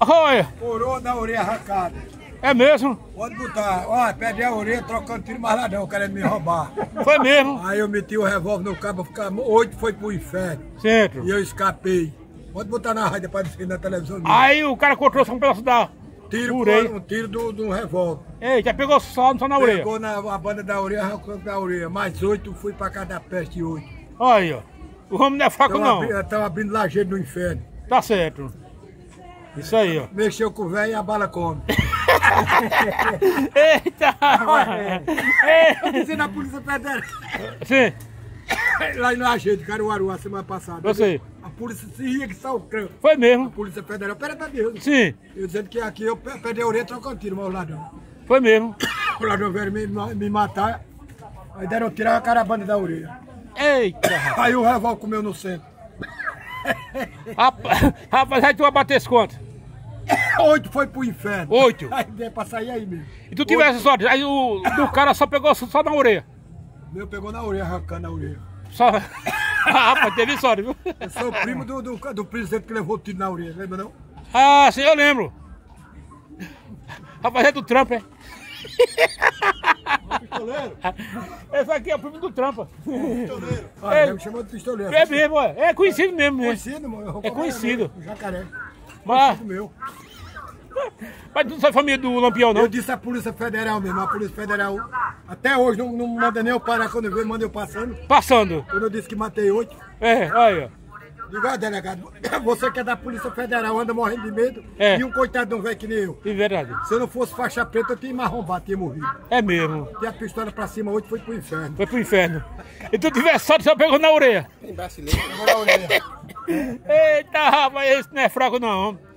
Olha. Coroa da orelha arrancada. É mesmo? Pode botar. Ó, perdi a orelha trocando tiro mais ladrão, querendo me roubar. Foi mesmo? Aí eu meti o revólver no cabo, 8 foi pro inferno. Centro. E eu escapei. Pode botar na rádio para ver na televisão. Aí o cara encontrou só um pedaço da orelha. Um tiro do revólver. Ei, já pegou só na orelha. Pegou a banda da orelha, arrancou da orelha. Mais 8, fui pra casa da peste 8. Olha, o homem não é fraco não. Tava abrindo lajeiro no inferno. Tá certo. Isso aí, ó. Mexeu com o velho e a bala come. Eita! Eu disse na Polícia Federal. Sim. Lá em Lajeiro, Caruaru, a semana passada. Eu sei. A polícia se ria que saiu o crânio. Foi mesmo? A Polícia Federal, pera da Deus. Sim. Eu dizendo que aqui eu perdi a orelha trocando tiro, mas o ladrão. Foi mesmo. O ladrão veio me matar. Aí deram tirar a carabana da orelha. Eita! Aí o revólver comeu no centro. Rapaz, aí tu vai bater esse quanto? 8 foi pro inferno. 8? Aí veio pra sair aí mesmo. E tu tivesse sorte, aí o do cara só pegou só na orelha. O meu pegou na orelha, arrancando a orelha. Só... Rapaz, teve sorte, viu? Eu sou o primo do presidente que levou o tiro na orelha, lembra não? Ah, sim, eu lembro. Rapaz, é do Trump, é? Pistoleiro? Esse aqui é o primo do Trump. Pistoleiro. Ah, ele me chamou de pistoleiro. É mesmo, é conhecido mesmo, né? Conhecido, mano. É conhecido. Jacaré. Mas Meu. tu não é família do Lampião, não? Eu disse a Polícia Federal mesmo, a Polícia Federal até hoje não manda nem eu parar quando eu vejo, manda eu passando. Passando. Quando eu disse que matei 8. É, olha. Digo, ó, delegado, você que é da Polícia Federal, anda morrendo de medo, É. e um coitado de um velho que nem eu. De verdade. Se eu não fosse faixa preta, eu tinha me arrombado, tinha morrido. É mesmo. E a pistola pra cima, 8 foi pro inferno. Foi pro inferno. E tu tivesse sorte, só pegou na orelha. Tem brasileiro, pegou na orelha. Eita, rapaz, esse não é fraco não.